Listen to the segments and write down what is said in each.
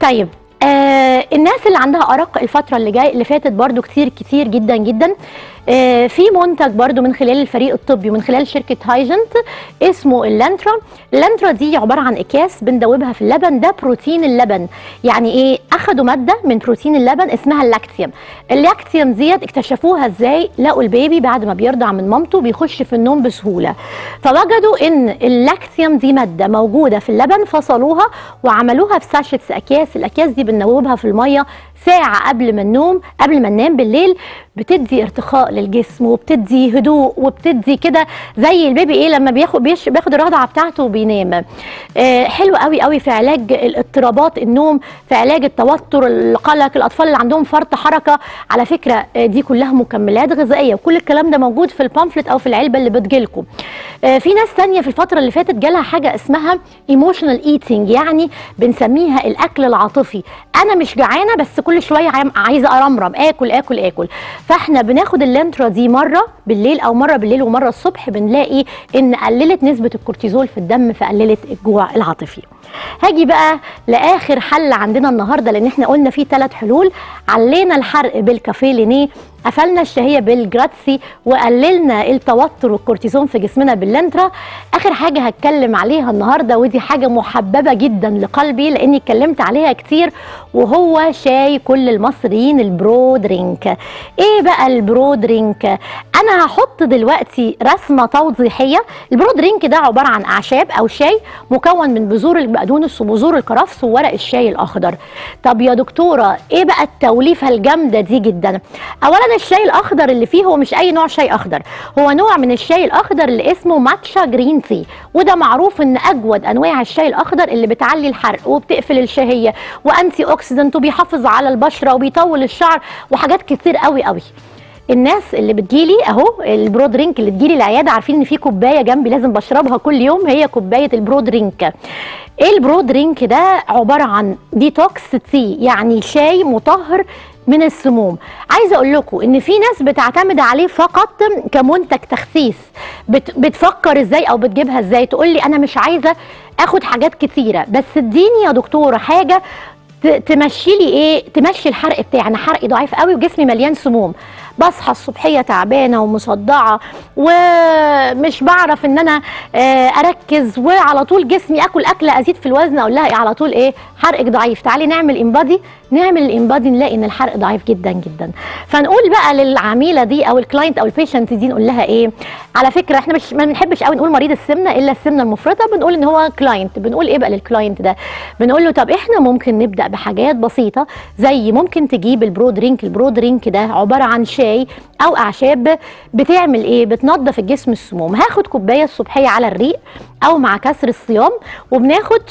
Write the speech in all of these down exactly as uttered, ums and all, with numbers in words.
طيب آه الناس اللي عندها ارق الفتره اللي جاي اللي فاتت برضو كتير كتير جدا جدا، آه في منتج برضو من خلال الفريق الطبي ومن خلال شركه هايجنت اسمه اللانترا. اللانترا دي عباره عن اكياس بندوبها في اللبن، ده بروتين اللبن. يعني ايه؟ اخدوا ماده من بروتين اللبن اسمها اللاكتيوم. اللاكتيوم ديت اكتشفوها ازاي؟ لقوا البيبي بعد ما بيرضع من مامته بيخش في النوم بسهوله، فوجدوا ان اللاكتيوم دي ماده موجوده في اللبن، فصلوها وعملوها في ساشيتس اكياس. الاكياس دي بندوبها في الميه ساعه قبل ما النوم، قبل ما ننام بالليل، بتدي ارتخاء للجسم وبتدي هدوء وبتدي كده زي البيبي ايه لما بياخد بياخد الرضعه بتاعته وبينام. آه حلو قوي قوي في علاج الاضطرابات النوم، في علاج التوتر، القلق، الاطفال اللي عندهم فرط حركه. على فكره آه دي كلها مكملات غذائيه، وكل الكلام ده موجود في البامفلت او في العلبه اللي بتجيلكم. آه في ناس ثانيه في الفتره اللي فاتت جالها حاجه اسمها ايموشنال ايتنج، يعني بنسميها الاكل العاطفي. انا مش جعانه بس كل شويه عايزه ارمرم اكل اكل اكل. فاحنا بناخد اللانترا دي مره بالليل او مره بالليل ومره الصبح، بنلاقي ان قللت نسبه الكورتيزول في الدم، فقللت الجوع العاطفي. هاجي بقى لاخر حل عندنا النهارده، لان احنا قلنا في ثلاث حلول. علينا الحرق بالكافيه لينيه، قفلنا الشهيه بالجراتسي، وقللنا التوتر والكورتيزون في جسمنا باللانترا. اخر حاجه هتكلم عليها النهارده، ودي حاجه محببه جدا لقلبي لاني اتكلمت عليها كتير، وهو شاي كل المصريين، البرو درينك. ايه بقى البرو درينك؟ انا هحط دلوقتي رسمه توضيحيه. البرو درينك ده عباره عن اعشاب او شاي مكون من بذور البقدونس وبذور الكرفس وورق الشاي الاخضر. طب يا دكتوره ايه بقى التوليفه الجامده دي جدا؟ اولا الشاي الاخضر اللي فيه هو مش اي نوع شاي اخضر، هو نوع من الشاي الاخضر اللي اسمه ماتشا جرين تي، وده معروف ان اجود انواع الشاي الاخضر اللي بتعلي الحرق وبتقفل الشهيه وانتي اوكسيدنت وبيحافظ على البشره وبيطول الشعر وحاجات كتير قوي قوي. الناس اللي بتجيلي اهو البرو درينك اللي تجيلي العياده عارفين ان في كوبايه جنبي لازم بشربها كل يوم، هي كوبايه البرو درينك. ايه البرو درينك ده؟ عباره عن ديتوكس تي، يعني شاي مطهر من السموم. عايزه اقول لكم ان في ناس بتعتمد عليه فقط كمنتج تخسيس، بت بتفكر ازاي او بتجيبها ازاي، تقول لي انا مش عايزه اخد حاجات كتيره، بس اديني يا دكتوره حاجه تمشي لي ايه، تمشي الحرق بتاعي. انا حرقي ضعيف قوي وجسمي مليان سموم، بصحى الصبحيه تعبانه ومصدعه ومش بعرف ان انا اركز، وعلى طول جسمي اكل اكله ازيد في الوزن، اقول لها ايه على طول؟ ايه حرقك ضعيف، تعالي نعمل انبادي. نعمل الانبادي نلاقي ان الحرق ضعيف جدا جدا. فنقول بقى للعميله دي او الكلاينت او البيشنت دي نقول لها ايه؟ على فكره احنا مش ما بنحبش قوي نقول مريض السمنه الا السمنه المفرطه، بنقول ان هو كلاينت. بنقول ايه بقى للكلاينت ده؟ بنقول له طب احنا ممكن نبدا بحاجات بسيطه، زي ممكن تجيب البرو درينك. البرو درينك ده عباره عن شاي او اعشاب بتعمل ايه؟ بتنظف الجسم السموم. هاخد كوبايه الصبحيه على الريق او مع كسر الصيام، وبناخد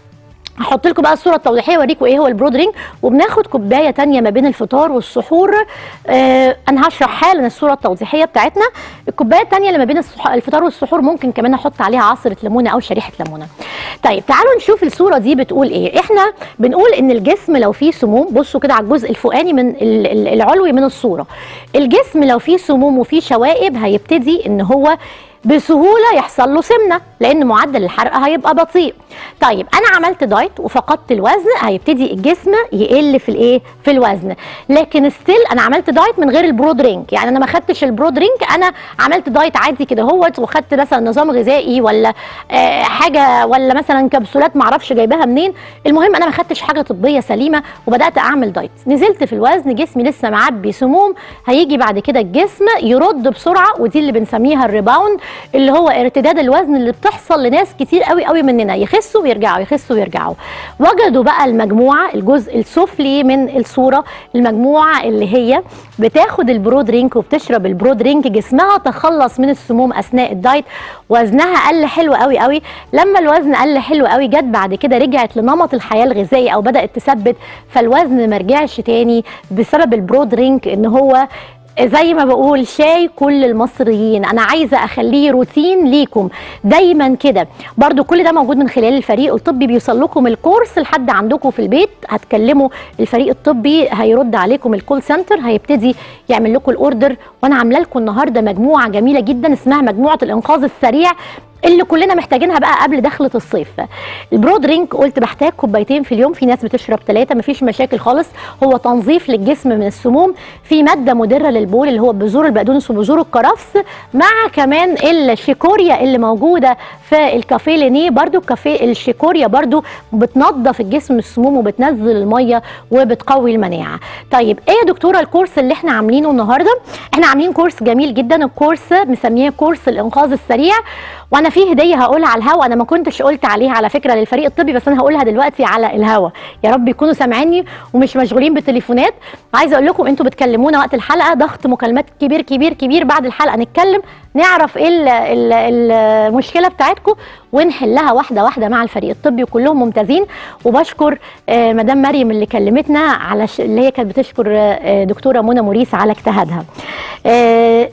هحط لكم بقى الصوره التوضيحيه اوريكم ايه هو البرو درينك، وبناخد كوبايه ثانيه ما بين الفطار والسحور. آه انا هشرح حالا الصوره التوضيحيه بتاعتنا. الكوبايه الثانيه اللي ما بين الفطار والسحور ممكن كمان احط عليها عصره ليمونه او شريحه ليمونه. طيب تعالوا نشوف الصوره دي بتقول ايه. احنا بنقول ان الجسم لو فيه سموم، بصوا كده على الجزء الفوقاني من العلوي من الصوره، الجسم لو فيه سموم وفيه شوائب هيبتدي ان هو بسهوله يحصل له سمنه، لان معدل الحرق هيبقى بطيء. طيب انا عملت دايت وفقدت الوزن، هيبتدي الجسم يقل في الايه؟ في الوزن. لكن ستيل انا عملت دايت من غير البرو درينك، يعني انا ما خدتش البرو درينك، انا عملت دايت عادي كده اهوت، وخدت مثلا نظام غذائي ولا آه حاجه، ولا مثلا كبسولات ما اعرفش جايباها منين. المهم انا ما خدتش حاجه طبيه سليمه وبدات اعمل دايت، نزلت في الوزن، جسمي لسه معبي سموم. هيجي بعد كده الجسم يرد بسرعه، ودي اللي بنسميها الريباوند، اللي هو ارتداد الوزن اللي بتحصل لناس كتير قوي قوي مننا، يخسوا ويرجعوا يخسوا ويرجعوا. وجدوا بقى المجموعه الجزء السفلي من الصوره، المجموعه اللي هي بتاخد البرو درينك وبتشرب البرو درينك، جسمها تخلص من السموم اثناء الدايت، وزنها قل حلو قوي قوي. لما الوزن قل حلو قوي، جت بعد كده رجعت لنمط الحياه الغذائي او بدات تثبت، فالوزن ما رجعش تاني بسبب البرو درينك. ان هو زي ما بقول شاي كل المصريين، انا عايزه اخليه روتين ليكم دايما كده. برضو كل ده موجود من خلال الفريق الطبي، بيوصل لكم الكورس لحد عندكم في البيت. هتكلموا الفريق الطبي هيرد عليكم الكول سنتر، هيبتدي يعمل لكم الاوردر. وانا عامله لكم النهارده مجموعه جميله جدا اسمها مجموعه الانقاذ السريع اللي كلنا محتاجينها بقى قبل دخلة الصيف. البرو درينك قلت بحتاج كوبايتين في اليوم، في ناس بتشرب ثلاثة، مفيش مشاكل خالص. هو تنظيف للجسم من السموم، في مادة مدرة للبول اللي هو بذور البقدونس وبذور الكرفس، مع كمان الشيكوريا اللي موجودة في الكافيه لينيه. برده الكافيه الشيكوريا برده بتنظف الجسم من السموم وبتنزل المية وبتقوي المناعة. طيب ايه يا دكتورة الكورس اللي احنا عاملينه النهارده؟ احنا عاملين كورس جميل جدا، الكورس مسميه كورس الانقاذ السريع، وانا في هديه هقولها على الهوا، انا ما كنتش قلت عليها على فكره للفريق الطبي، بس انا هقولها دلوقتي على الهوا، يا رب يكونوا سامعيني ومش مشغولين بالتليفونات. عايزه اقول لكم انتوا بتكلمونا وقت الحلقه، ضغط مكالمات كبير كبير كبير، بعد الحلقه نتكلم نعرف ايه المشكله بتاعتكم ونحلها واحده واحده مع الفريق الطبي، وكلهم ممتازين. وبشكر آه مدام مريم اللي كلمتنا على ش... اللي هي كانت بتشكر آه دكتوره منى موريس على اجتهادها. آه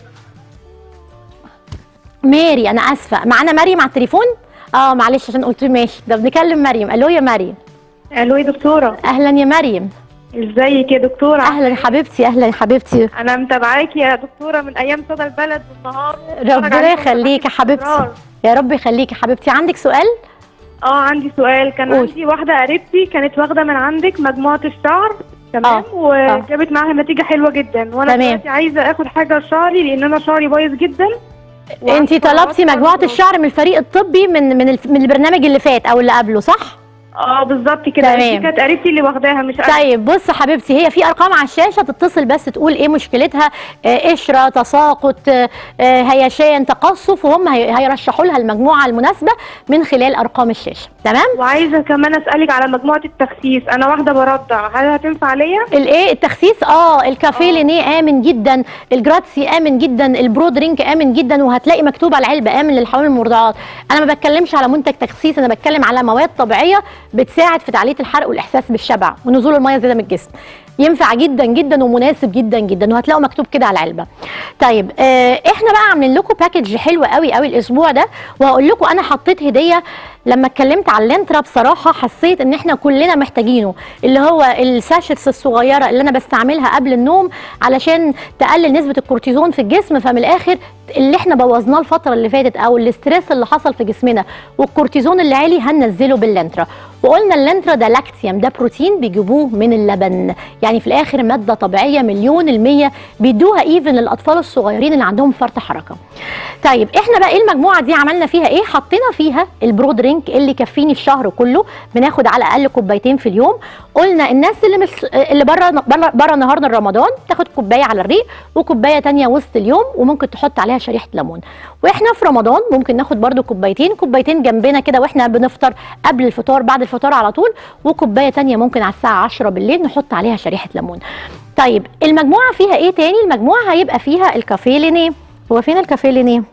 ماري انا اسفه، معانا مريم على التليفون؟ اه معلش عشان قلت ماشي، ده بنكلم مريم. الو يا مريم. الو يا دكتوره. اهلا يا مريم. ازيك يا دكتوره؟ اهلا يا حبيبتي. اهلا يا حبيبتي. انا متابعاكي يا دكتوره من ايام صدى البلد والنهار. ربنا يخليك يا حبيبتي، يا رب يخليك يا حبيبتي. عندك سؤال؟ اه عندي سؤال. كان قول. عندي واحده قريبتي كانت واخده من عندك مجموعه الشعر، تمام، وجابت معاها نتيجه حلوه جدا، وانا دلوقتي عايزه اخد حاجه لشعري لان انا شعري بايظ جدا. انتي طلبتي مجموعه الشعر من الفريق الطبي من من من البرنامج اللي فات او اللي قبله، صح؟ اه بالظبط كده. دي كانت قريبتي اللي واخداها مش أنا. طيب بص حبيبتي، هي في ارقام على الشاشه، تتصل بس تقول ايه مشكلتها، آه قشره، تساقط، آه هيشان، تقصف، وهم هيرشحوا لها المجموعه المناسبه من خلال ارقام الشاشه. تمام. وعايزه كمان اسالك على مجموعه التخسيس، انا واحده برضع، هل هتنفع ليا؟ الايه التخسيس؟ اه الكافيه لينيه امن جدا، الجراتسي امن جدا، البرو درينك امن جدا، وهتلاقي مكتوب على العلبه امن للحوامل المرضعات. انا ما بتكلمش على منتج تخسيس، انا بتكلم على مواد طبيعيه بتساعد في تعليه الحرق والاحساس بالشبع ونزول الميه زياده من الجسم. ينفع جدا جدا ومناسب جدا جدا، وهتلاقوا مكتوب كده على العلبه. طيب آه احنا بقى عاملين لكم باكج حلوه قوي قوي الاسبوع ده، وهقول لكم انا حطيت هديه. لما اتكلمت على اللينترا بصراحه حسيت ان احنا كلنا محتاجينه، اللي هو الساشيتس الصغيره اللي انا بستعملها قبل النوم علشان تقلل نسبه الكورتيزون في الجسم. فمن الاخر اللي احنا بوظناه الفتره اللي فاتت او الاستريس اللي حصل في جسمنا والكورتيزون اللي عالي هننزله باللينترا. وقلنا اللينترا ده لاكتيوم، ده بروتين بيجيبوه من اللبن، يعني في الاخر ماده طبيعيه مليون الميه، بيدوها ايفن للاطفال الصغيرين اللي عندهم فرط حركه. طيب احنا بقى ايه المجموعه دي عملنا فيها ايه؟ حطينا فيها البرو درينك اللي يكفيني الشهر كله، بناخد على الاقل كوبايتين في اليوم. قلنا الناس اللي مش اللي بره بره نهارنا رمضان تاخد كوبايه على الريق وكوبايه ثانيه وسط اليوم، وممكن تحط عليها شريحه ليمون. واحنا في رمضان ممكن ناخد برده كوبايتين كوبايتين جنبنا كده واحنا بنفطر، قبل الفطار بعد الفطار على طول، وكوبايه ثانيه ممكن على الساعه عشرة بالليل نحط عليها شريحه ليمون. طيب المجموعه فيها ايه تاني؟ المجموعه هيبقى فيها الكافيه لينيه. هو فين الكافيه لينيه؟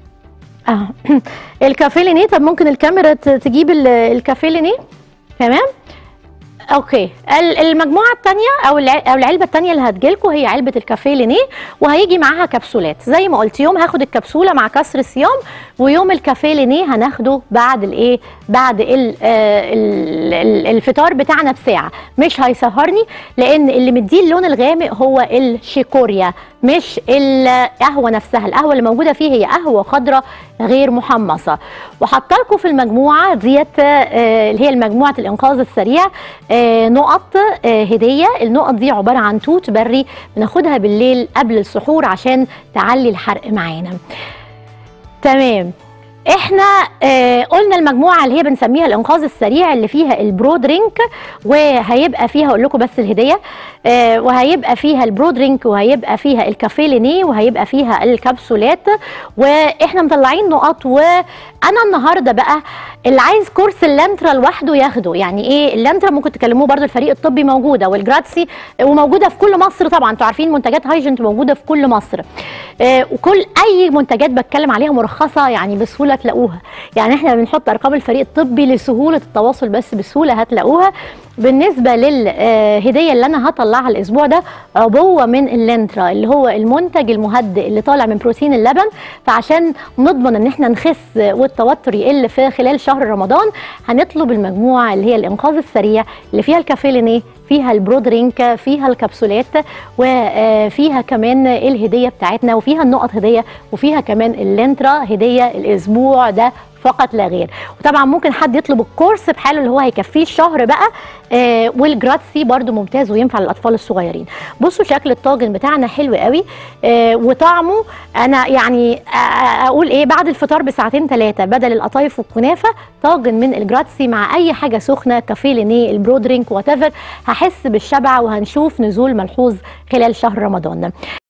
اه الكافيه لينيه. طب ممكن الكاميرا تجيب الكافيه لينيه؟ تمام اوكي. المجموعه الثانيه او او العلبه الثانيه اللي هتجيلكم هي علبه الكافيه لينيه، وهيجي معاها كبسولات زي ما قلت. يوم هاخد الكبسوله مع كسر الصيام، ويوم الكافيه لينيه هناخده بعد الايه؟ بعد ال ال الفطار بتاعنا بساعه. مش هيسهرني لان اللي مديه اللون الغامق هو الشيكوريا مش القهوه نفسها. القهوه اللي موجوده فيه هي قهوه خضراء غير محمصه. وحاطه لكم في المجموعه ديت اللي هي مجموعه الانقاذ السريع نقط هديه. النقط دي عباره عن توت بري بناخدها بالليل قبل السحور عشان تعلي الحرق معانا. تمام. احنا اه قلنا المجموعه اللي هي بنسميها الانقاذ السريع اللي فيها البرو درينك، وهيبقى فيها اقول لكم بس الهديه، اه وهيبقى فيها البرو درينك، وهيبقى فيها الكافيه لينيه، وهيبقى فيها الكبسولات، واحنا مطلعين نقط. وانا النهارده بقى اللي عايز كورس اللانترا لوحده ياخده. يعني ايه اللانترا؟ ممكن تكلموه برده، الفريق الطبي موجوده، والجراتسي وموجوده في كل مصر طبعا. انتوا عارفين منتجات هايجنت موجوده في كل مصر، اه وكل اي منتجات بتكلم عليها مرخصه يعني بسهوله تلاقوها. يعني احنا بنحط ارقام الفريق الطبي لسهوله التواصل، بس بسهوله هتلاقوها. بالنسبه للهديه اللي انا هطلعها الاسبوع ده، عبوه من اللينترا اللي هو المنتج المهدئ اللي طالع من بروتين اللبن. فعشان نضمن ان احنا نخس والتوتر يقل في خلال شهر رمضان، هنطلب المجموعه اللي هي الانقاذ السريع اللي فيها الكافيه لينيه، فيها البرودرينك، فيها الكبسولات، وفيها كمان الهديه بتاعتنا، وفيها النقط هديه، وفيها كمان اللينترا هديه الاسبوع ده فقط لا غير. وطبعا ممكن حد يطلب الكورس بحاله اللي هو هيكفيه الشهر بقى. آه والجراتسي برده ممتاز وينفع للاطفال الصغيرين. بصوا شكل الطاجن بتاعنا حلو قوي، آه وطعمه انا يعني اقول ايه، بعد الفطار بساعتين ثلاثه بدل القطايف والكنافه طاجن من الجراتسي مع اي حاجه سخنه، كافيه لينيه، البرودرينك، وات ايفر، هحس بالشبع وهنشوف نزول ملحوظ خلال شهر رمضان.